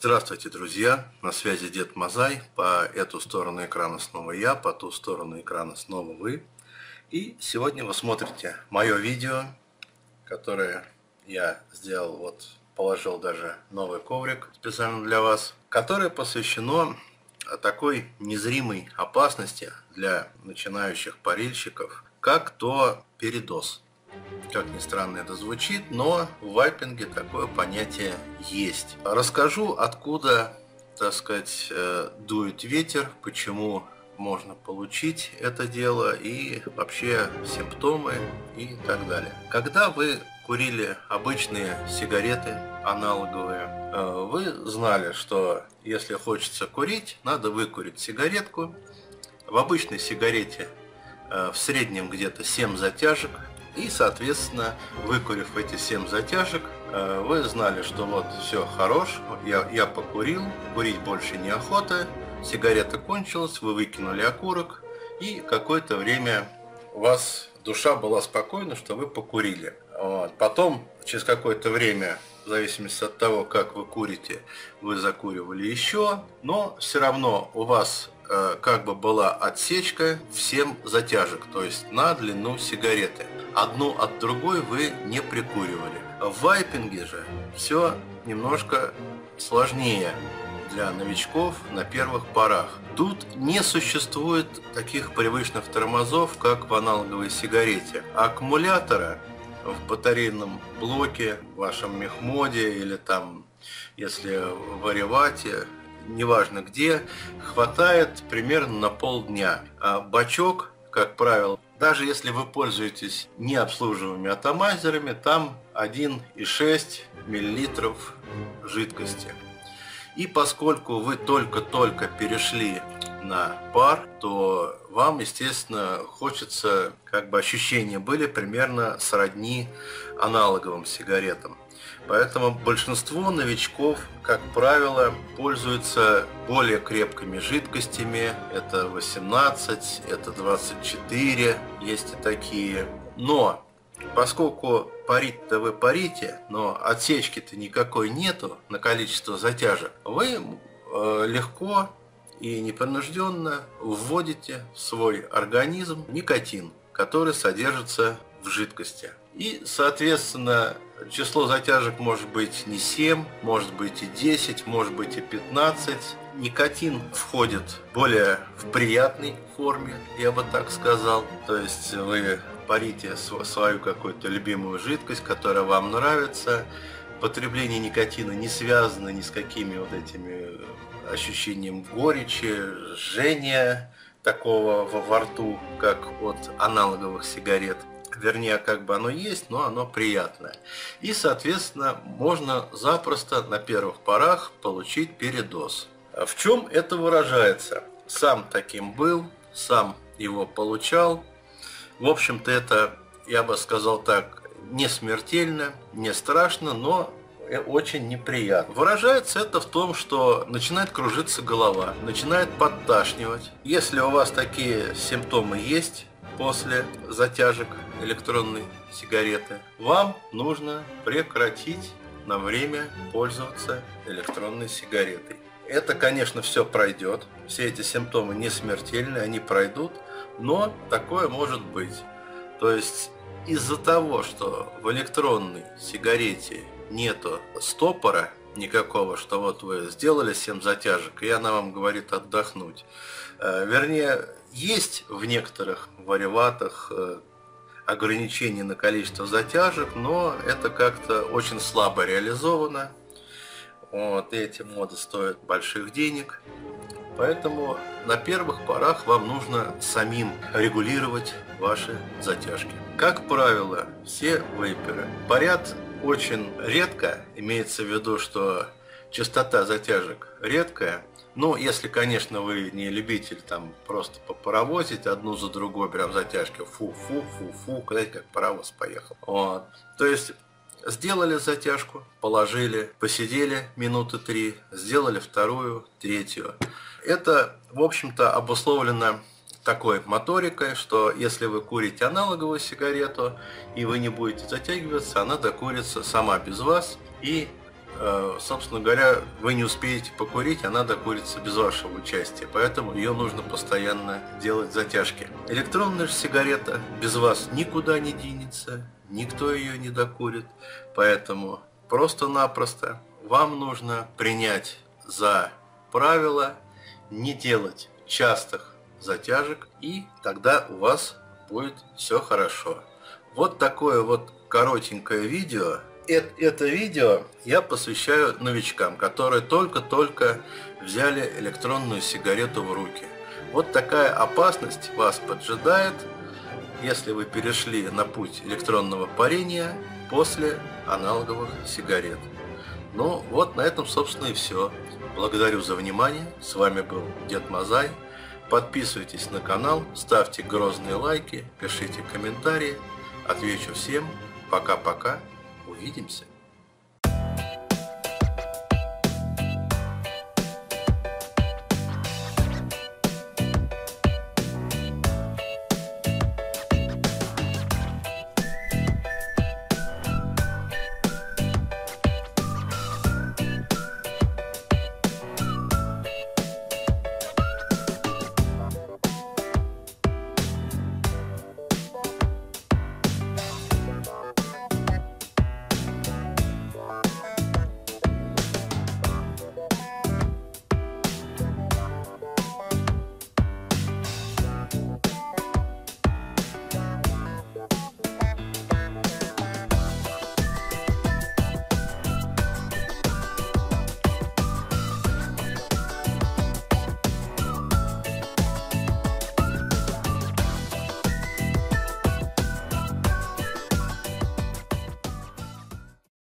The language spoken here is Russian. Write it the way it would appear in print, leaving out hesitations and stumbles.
Здравствуйте, друзья! На связи Дед Мазай. По эту сторону экрана снова я, по ту сторону экрана снова вы. И сегодня вы смотрите мое видео, которое я сделал, положил даже новый коврик специально для вас, которое посвящено такой незримой опасности для начинающих парильщиков, как то передоз. Как ни странно это звучит, но в вайпинге такое понятие есть. Расскажу, откуда, так сказать, дует ветер, почему можно получить это дело и вообще симптомы и так далее. Когда вы курили обычные сигареты аналоговые, вы знали, что если хочется курить, надо выкурить сигаретку. В обычной сигарете в среднем где-то 7 затяжек. И, соответственно, выкурив эти 7 затяжек, вы знали, что вот все хорош, я покурил, курить больше неохота, сигарета кончилась, вы выкинули окурок, и какое-то время у вас душа была спокойна, что вы покурили. Потом, через какое-то время, в зависимости от того, как вы курите, вы закуривали еще, но все равно у вас как бы была отсечка в 7 затяжек, то есть на длину сигареты. Одну от другой вы не прикуривали. В вайпинге же все немножко сложнее для новичков на первых порах. Тут не существует таких привычных тормозов, как в аналоговой сигарете. Аккумулятора в батарейном блоке, в вашем мехмоде или там, если в аривате, неважно где, хватает примерно на полдня. А бачок, как правило, даже если вы пользуетесь необслуживаемыми атомайзерами, там 1,6 мл жидкости. И поскольку вы только-только перешли на пар, то вам, естественно, хочется, как бы ощущения были примерно сродни аналоговым сигаретам. Поэтому большинство новичков, как правило, пользуются более крепкими жидкостями. Это 18, это 24, есть и такие. Но поскольку парить-то вы парите, но отсечки-то никакой нету на количество затяжек, вы легко и непринужденно вводите в свой организм никотин, который содержится в жидкости. И, соответственно, число затяжек может быть не 7, может быть и 10, может быть и 15. Никотин входит более в приятной форме, я бы так сказал. То есть вы парите свою какую-то любимую жидкость, которая вам нравится. Потребление никотина не связано ни с какими вот этими ощущением горечи, жжения такого во рту, как от аналоговых сигарет. Вернее, как бы оно есть, но оно приятное. И, соответственно, можно запросто на первых порах получить передоз. В чем это выражается? Сам таким был, сам его получал. В общем-то, это, я бы сказал так, не смертельно, не страшно, но очень неприятно. Выражается это в том, что начинает кружиться голова, начинает подташнивать. Если у вас такие симптомы есть после затяжек электронной сигареты, вам нужно прекратить на время пользоваться электронной сигаретой. Это, конечно, все пройдет. Все эти симптомы не смертельны, они пройдут, но такое может быть. То есть из-за того, что в электронной сигарете нету стопора никакого, что вот вы сделали 7 затяжек, и она вам говорит отдохнуть. Вернее, есть в некоторых вариватах ограничения на количество затяжек, но это как-то очень слабо реализовано. Эти моды стоят больших денег. Поэтому на первых порах вам нужно самим регулировать ваши затяжки. Как правило, все вейперы парят очень редко, имеется в виду, что частота затяжек редкая. Ну, если, конечно, вы не любитель там просто попаровозить одну за другой, прям затяжки, фу-фу-фу-фу, как паровоз поехал. То есть сделали затяжку, положили, посидели минуты 3, сделали вторую, третью. Это, в общем-то, обусловлено такой моторикой, что если вы курите аналоговую сигарету и вы не будете затягиваться, она докурится сама без вас и собственно говоря, вы не успеете покурить, она докурится без вашего участия, поэтому ее нужно постоянно делать затяжки. Электронная же сигарета без вас никуда не денется, никто ее не докурит, поэтому просто-напросто вам нужно принять за правило не делать частых затяжек, и тогда у вас будет все хорошо. Вот такое вот коротенькое видео. Это видео я посвящаю новичкам, которые только-только взяли электронную сигарету в руки. Вот такая опасность вас поджидает, если вы перешли на путь электронного парения после аналоговых сигарет. Ну вот на этом, собственно, и все. Благодарю за внимание. С вами был Дед Мазай. Подписывайтесь на канал, ставьте грозные лайки, пишите комментарии. Отвечу всем. Пока-пока. Увидимся.